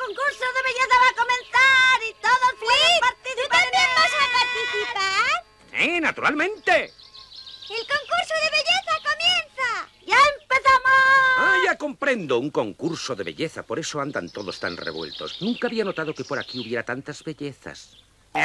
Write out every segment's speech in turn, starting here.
concurso de belleza va a comenzar y todos pueden participar. ¿Tú también vas a participar? Sí, naturalmente. ¡El concurso de belleza comienza! ¡Ya empezamos! Ah, ya comprendo. Un concurso de belleza. Por eso andan todos tan revueltos. Nunca había notado que por aquí hubiera tantas bellezas.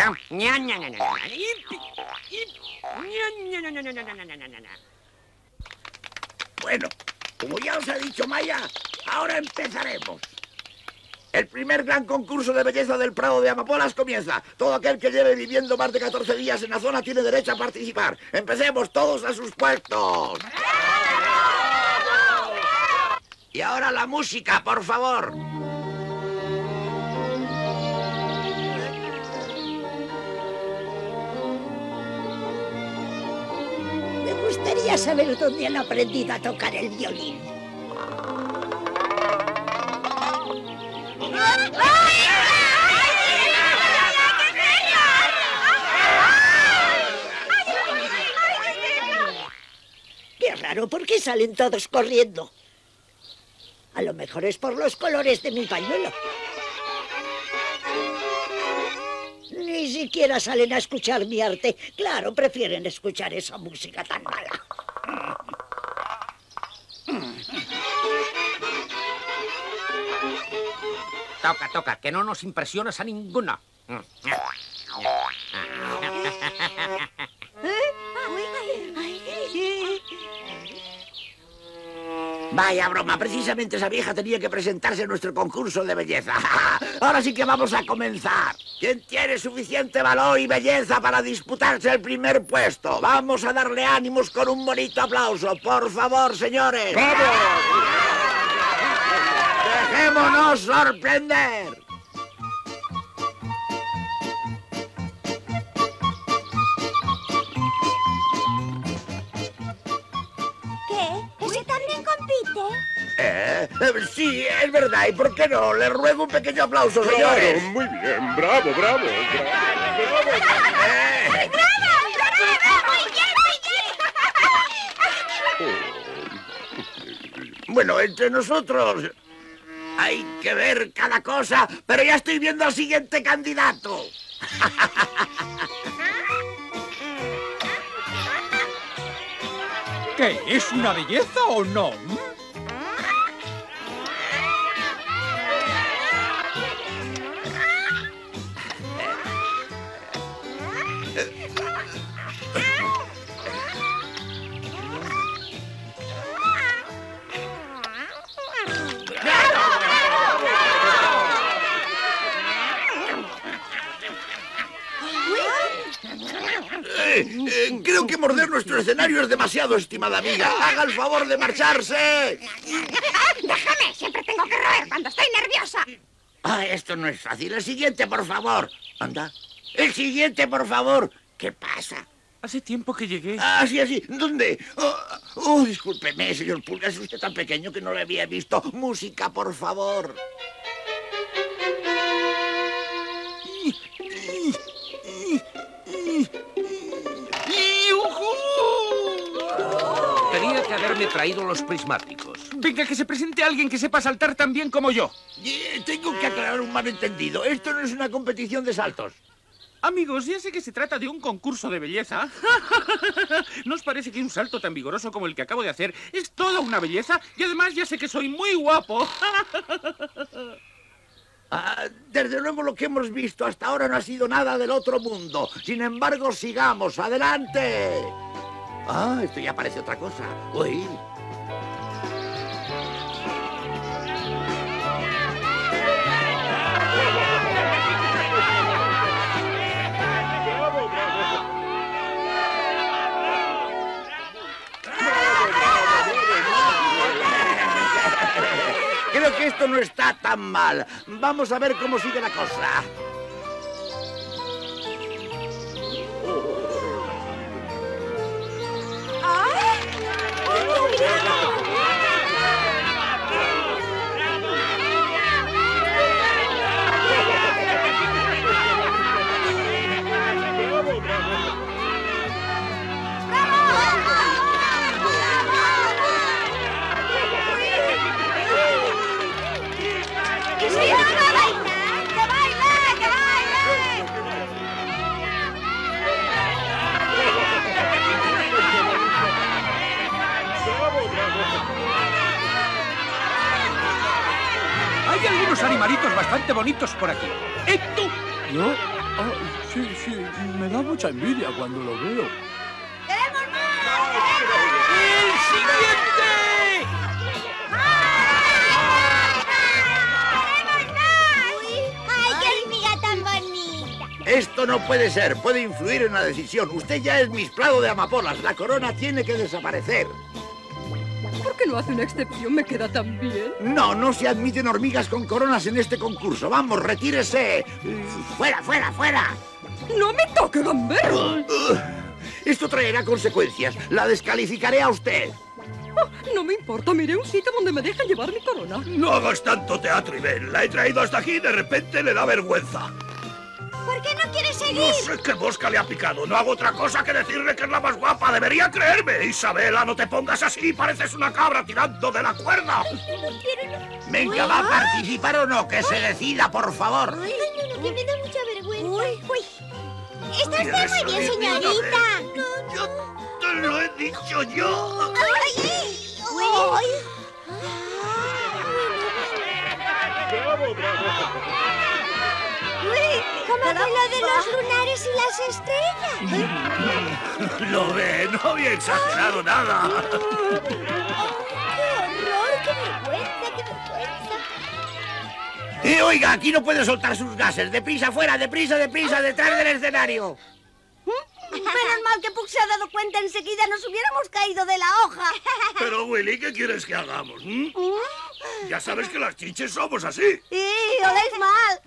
Bueno, como ya os ha dicho Maya, ahora empezaremos. El primer gran concurso de belleza del Prado de Amapolas comienza. Todo aquel que lleve viviendo más de 14 días en la zona tiene derecho a participar. Empecemos todos a sus puestos. Y ahora la música, por favor. Me gustaría saber dónde han aprendido a tocar el violín. Qué raro, ¿por qué salen todos corriendo? A lo mejor es por los colores de mi pañuelo. Ni siquiera salen a escuchar mi arte. Claro, prefieren escuchar esa música tan mala. Toca, toca, que no nos impresionas a ninguno. Vaya broma, precisamente esa vieja tenía que presentarse en nuestro concurso de belleza. Ahora sí que vamos a comenzar. ¿Quién tiene suficiente valor y belleza para disputarse el primer puesto? Vamos a darle ánimos con un bonito aplauso. Por favor, señores. ¡Vamos! ¡Dejémonos sorprender! ¿Qué? ¿Ese también compite? Sí, es verdad. ¿Y por qué no? Les ruego un pequeño aplauso, señores. Claro, muy bien, bravo, bravo. Bueno, entre nosotros hay que ver cada cosa, pero ya estoy viendo al siguiente candidato. ¿Qué? ¿Es una belleza o no? Creo que morder nuestro escenario es demasiado, estimada amiga. Haga el favor de marcharse. ¡Déjame! Siempre tengo que roer cuando estoy nerviosa. Esto no es fácil. El siguiente, por favor. Anda. El siguiente, por favor. ¿Qué pasa? Hace tiempo que llegué. Sí, así. ¿Dónde? Discúlpeme, señor Pulga. Es usted tan pequeño que no le había visto. Música, por favor. Tenía que haberme traído los prismáticos. Venga, que se presente alguien que sepa saltar tan bien como yo. Tengo que aclarar un malentendido. Esto no es una competición de saltos. Amigos, ya sé que se trata de un concurso de belleza. ¿No os parece que un salto tan vigoroso como el que acabo de hacer es toda una belleza? Y además ya sé que soy muy guapo. Desde luego lo que hemos visto hasta ahora no ha sido nada del otro mundo. Sin embargo, sigamos. ¡Adelante! Esto ya parece otra cosa. Uy. Creo que esto no está tan mal. Vamos a ver cómo sigue la cosa. Hay algunos animalitos bastante bonitos por aquí. ¡Tú! ¿Yo? Ah, sí, me da mucha envidia cuando lo veo. ¡Queremos más! ¡El siguiente! ¡Ay, qué hormiga tan bonita! Esto no puede ser. Puede influir en la decisión. Usted ya es Miss Prado de Amapolas. La corona tiene que desaparecer. ¿Por qué no hace una excepción? Me queda tan bien. No se admiten hormigas con coronas en este concurso. Vamos, retírese. ¡Fuera, fuera, fuera! ¡No me toque, gamberro! Esto traerá consecuencias. La descalificaré a usted. Oh, no me importa, miré un sitio donde me dejan llevar mi corona. No hagas tanto teatro y ven. La he traído hasta aquí y de repente le da vergüenza. ¿Por qué no quieres seguir? No sé qué mosca le ha picado. No hago otra cosa que decirle que es la más guapa. Debería creerme. Isabela, no te pongas así. Pareces una cabra tirando de la cuerda. Venga, ¿va a participar o no? Que se decida, por favor. Ay, no, que me da mucha vergüenza. Uy. Está usted ¿Quieres muy bien, salir? señorita. Yo te lo he dicho yo. Ay. ¿Cómo fue lo de los lunares y las estrellas? Lo ve, no había exagerado nada. ¡Qué horror! ¡Qué vergüenza! ¡Qué vergüenza! Oiga, aquí no puede soltar sus gases. Deprisa, fuera, deprisa, detrás del escenario. Menos mal que Puck se ha dado cuenta enseguida. Nos hubiéramos caído de la hoja. Pero, Willy, ¿qué quieres que hagamos? Ya sabes que las chiches somos así. Sí, oléis mal.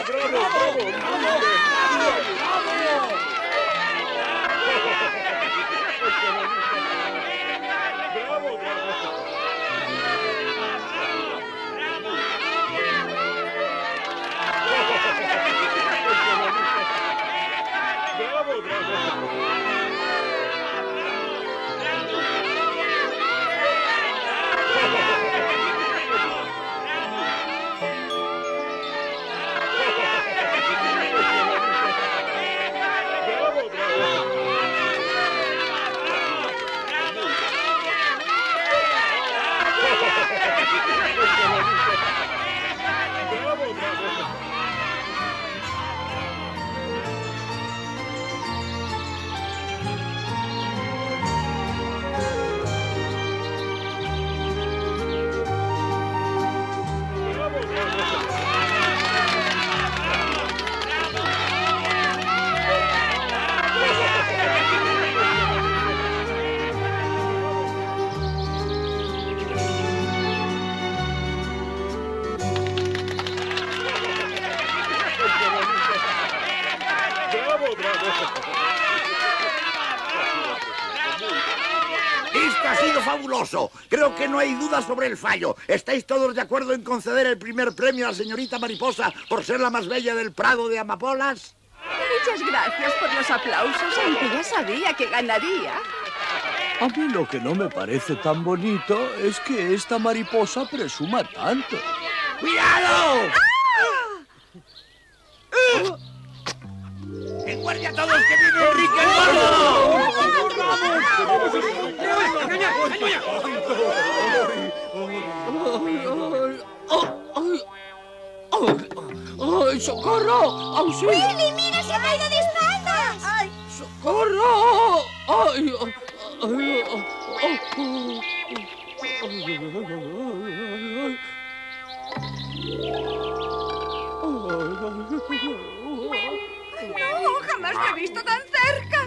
Esto ha sido fabuloso. Creo que no hay duda sobre el fallo. ¿Estáis todos de acuerdo en conceder el primer premio a la señorita Mariposa por ser la más bella del Prado de Amapolas? Muchas gracias por los aplausos, aunque ya sabía que ganaría. A mí lo que no me parece tan bonito es que esta mariposa presuma tanto. ¡Cuidado! ¡En guardia a todos, que viene Enrique el ¡Ay, socorro! ¡Auxilio! ¡Willy, mira, se ha caído de espaldas! ¡Ay! ¡Socorro! ¡Ay! No, jamás lo he visto tan cerca.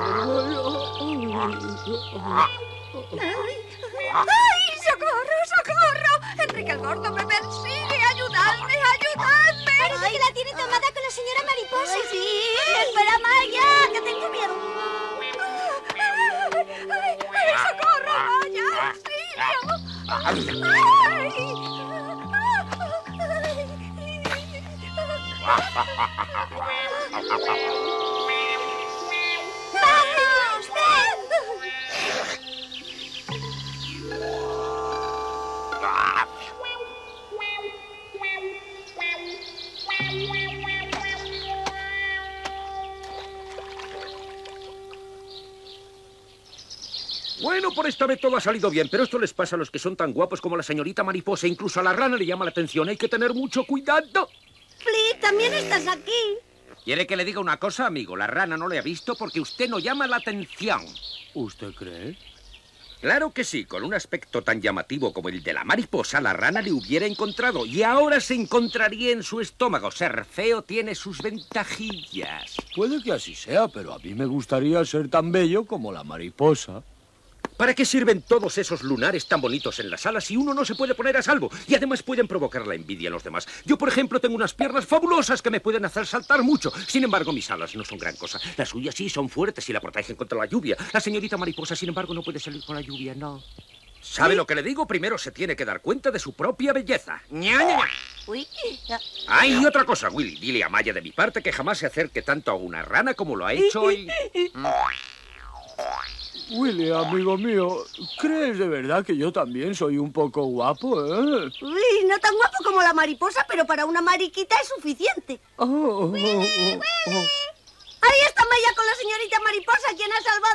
¡Ay, socorro, socorro! Enrique el Gordo me persigue. ¡Ayudadme, ayudadme! Parece que la tiene tomada con la señora Mariposa. ¡Ay, sí! ¡Espera, Maya, que tengo miedo! ¡Ay, socorro, vaya! ¡Auxilio! ¡Ay! ¡Vamos, ven! Bueno, por esta vez todo ha salido bien, pero esto les pasa a los que son tan guapos como la señorita Mariposa. Incluso a la rana le llama la atención. Hay que tener mucho cuidado. Flip, también estás aquí. ¿Quiere que le diga una cosa, amigo? La rana no le ha visto porque usted no llama la atención. ¿Usted cree? Claro que sí. Con un aspecto tan llamativo como el de la mariposa, la rana le hubiera encontrado. Y ahora se encontraría en su estómago. Ser feo tiene sus ventajillas. Puede que así sea, pero a mí me gustaría ser tan bello como la mariposa. ¿Para qué sirven todos esos lunares tan bonitos en la sala si uno no se puede poner a salvo? Y además pueden provocar la envidia en los demás. Yo, por ejemplo, tengo unas piernas fabulosas que me pueden hacer saltar mucho. Sin embargo, mis alas no son gran cosa. Las suyas sí son fuertes y la protegen contra la lluvia. La señorita mariposa, sin embargo, no puede salir con la lluvia, no. ¿Sabe lo que le digo? Primero se tiene que dar cuenta de su propia belleza. ¡Ña, ña, ña! Uy. Y otra cosa, Willy. Dile a Maya de mi parte que jamás se acerque tanto a una rana como lo ha hecho hoy. Willy, amigo mío, ¿crees de verdad que yo también soy un poco guapo, eh? Uy, no tan guapo como la mariposa, pero para una mariquita es suficiente. Oh. Ahí está Maya con la señorita mariposa, quien ha salvado